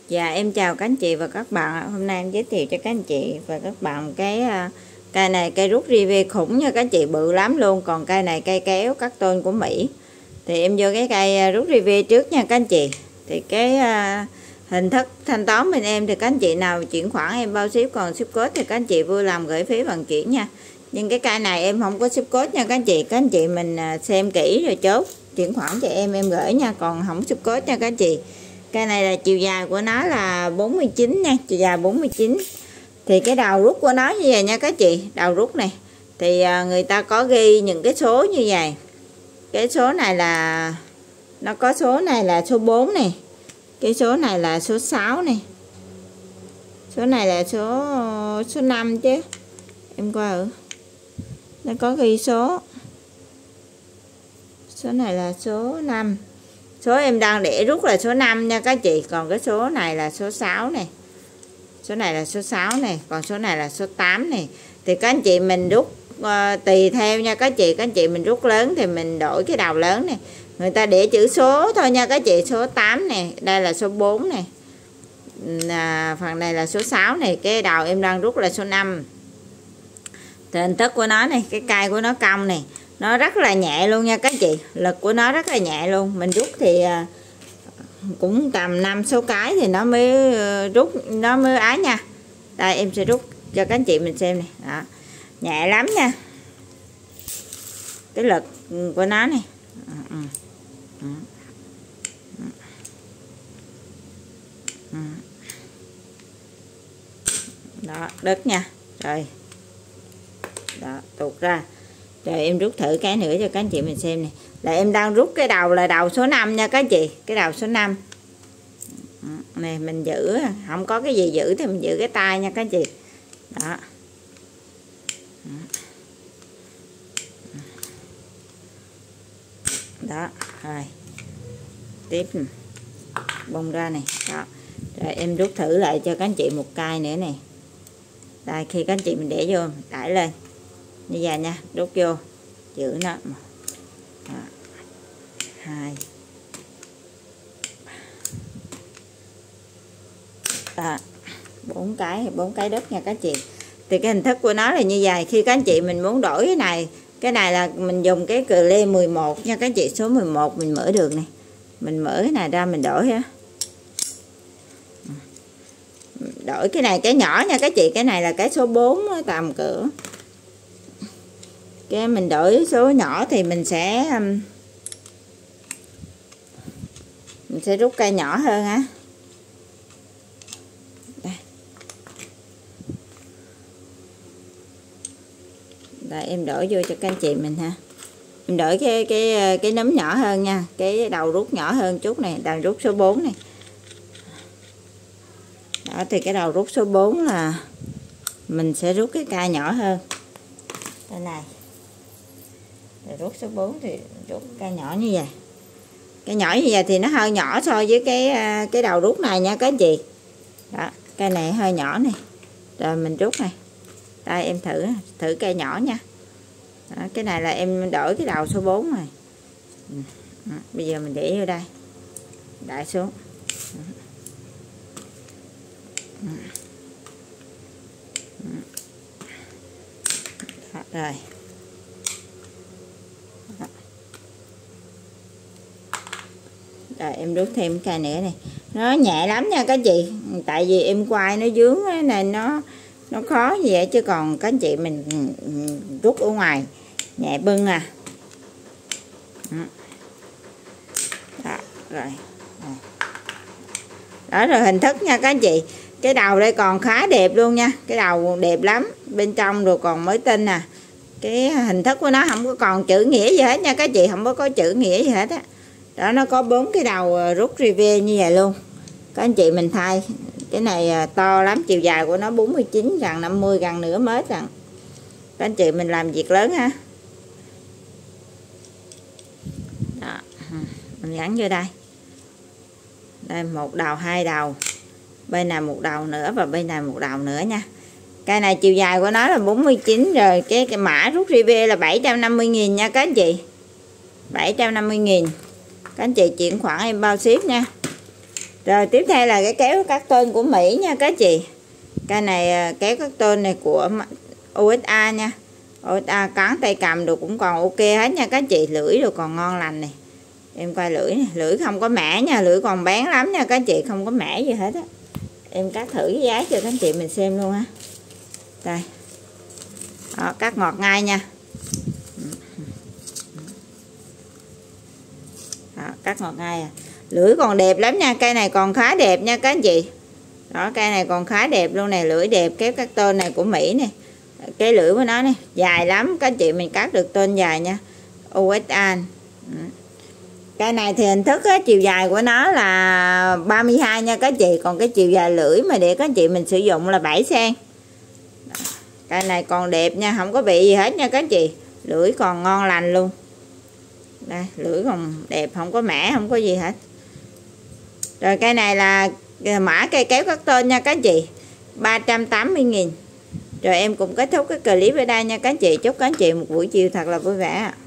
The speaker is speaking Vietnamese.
Dạ em chào các anh chị và các bạn. Hôm nay em giới thiệu cho các anh chị và các bạn cái cây này, cây rút Rive khủng nha các anh chị, bự lắm luôn. Còn cây này cây kéo cắt tôn của Mỹ. Thì em vô cái cây rút Rive trước nha các anh chị. Thì cái hình thức thanh toán bên em thì các anh chị nào chuyển khoản em bao ship, còn ship code thì các anh chị vui lòng gửi phí vận chuyển nha. Nhưng cái cây này em không có ship code nha các anh chị. Các anh chị mình xem kỹ rồi chốt chuyển khoản cho em gửi nha, còn không ship code nha các anh chị. Cây này là chiều dài của nó là 49 nha, chiều dài 49. Thì cái đầu rút của nó như vậy nha các chị, đầu rút này thì người ta có ghi những cái số như vậy. Cái số này là nó có số này là số 4 này, cái số này là số 6 này, số này là số 5 chứ. Em coi nó có ghi số này là số 5. Số em đang để rút là số 5 nha các chị. Còn cái số này là số 6 này. Số này là số 6 này. Còn số này là số 8 này. Thì các anh chị mình rút tùy theo nha các chị. Các anh chị mình rút lớn thì mình đổi cái đầu lớn này. Người ta để chữ số thôi nha các chị. Số 8 này. Đây là số 4 này. Phần này là số 6 này. Cái đầu em đang rút là số 5. Thì hình thức của nó này. Cái cây của nó cong này. Nó rất là nhẹ luôn nha các chị. Lực của nó rất là nhẹ luôn. Mình rút thì cũng tầm 5-6 cái thì nó mới rút, nó mới ái nha. Đây em sẽ rút cho các anh chị mình xem này. Đó. Nhẹ lắm nha. Cái lực của nó này. Đó, đứt nha. Rồi. Đó, tuột ra. Rồi em rút thử cái nữa cho các anh chị mình xem này. Là em đang rút cái đầu là đầu số 5 nha các anh chị. Cái đầu số 5 này mình giữ, không có cái gì giữ thì mình giữ cái tay nha các anh chị. Đó. Đó, rồi. Tiếp bông ra này. Đó. Rồi em rút thử lại cho các anh chị một cây nữa này. Đây, khi các anh chị mình để vô, đẩy lên như vậy nha, rút vô, giữ nó. 1, 2, 3, 4 cái đất nha các chị. Thì cái hình thức của nó là như vậy. Khi các anh chị mình muốn đổi cái này là mình dùng cái cờ lê 11 nha các chị, số 11 mình mở được này. Mình mở cái này ra mình đổi ha. Đổi cái này cái nhỏ nha các chị, cái này là cái số 4 tầm cỡ. Cái mình đổi số nhỏ thì mình sẽ rút cây nhỏ hơn á. Đây em đổi vô cho các anh chị mình ha. Mình đổi cái nấm nhỏ hơn nha, cái đầu rút nhỏ hơn chút này, đầu rút số 4 này. Đó thì cái đầu rút số 4 là mình sẽ rút cái cây nhỏ hơn. Đây này. Rồi rút số 4 thì rút cây nhỏ như vậy. Cây nhỏ như vậy thì nó hơi nhỏ so với cái đầu rút này nha các anh chị. Đó, cây này hơi nhỏ này. Rồi mình rút này. Đây em thử cây nhỏ nha. Đó, cái này là em đổi cái đầu số 4 này. Bây giờ mình để vô đây. Đẩy xuống. Rồi. Rồi em rút thêm cây nữa này. Nó nhẹ lắm nha các chị. Tại vì em quay nó dướng này, nó khó như vậy, chứ còn các anh chị mình rút ở ngoài nhẹ bưng à. Đó, rồi. Đó rồi hình thức nha các anh chị. Cái đầu đây còn khá đẹp luôn nha. Cái đầu đẹp lắm. Bên trong rồi còn mới tinh nè. Cái hình thức của nó không có còn chữ nghĩa gì hết nha các chị. Không có chữ nghĩa gì hết á. Đó, nó có 4 cái đầu rút Rive như vậy luôn. Các anh chị mình thay. Cái này to lắm. Chiều dài của nó 49, gần 50, gần nửa mét rồi. Các anh chị mình làm việc lớn ha. Đó. Mình gắn vô đây. Đây một đầu, 2 đầu. Bên này một đầu nữa và bên này một đầu nữa nha. Cây này chiều dài của nó là 49 rồi. Cái mã rút Rive là 750.000 nha các anh chị. 750.000. Các anh chị chuyển khoản em bao ship nha. Rồi tiếp theo là cái kéo cắt tôn của Mỹ nha các chị. Cái này kéo cắt tôn này của USA nha. USA cán tay cầm được cũng còn ok hết nha các chị. Lưỡi rồi còn ngon lành này. Em coi lưỡi này, lưỡi không có mẻ nha, lưỡi còn bén lắm nha các chị, không có mẻ gì hết á. Em cắt thử cái giá cho các chị mình xem luôn ha. Đây. Đó, cắt ngọt ngay nha. Đó, cắt ngọt ngay à. Lưỡi còn đẹp lắm nha, cây này còn khá đẹp nha các anh chị. Đó, cây này còn khá đẹp luôn nè, lưỡi đẹp, kéo cắt tôn này của Mỹ nè. Cái lưỡi của nó này dài lắm các anh chị, mình cắt được tôn dài nha. USA. Cây này thì hình thức á, chiều dài của nó là 32 nha các chị, còn cái chiều dài lưỡi mà để các chị mình sử dụng là 7 cm. Cây này còn đẹp nha, không có bị gì hết nha các chị, lưỡi còn ngon lành luôn. Đây, lưỡi còn đẹp, không có mẻ, không có gì hết. Rồi cây này là mã cây kéo cắt tôn nha các chị, 380.000. Rồi em cũng kết thúc cái clip ở đây nha các chị. Chúc các chị một buổi chiều thật là vui vẻ.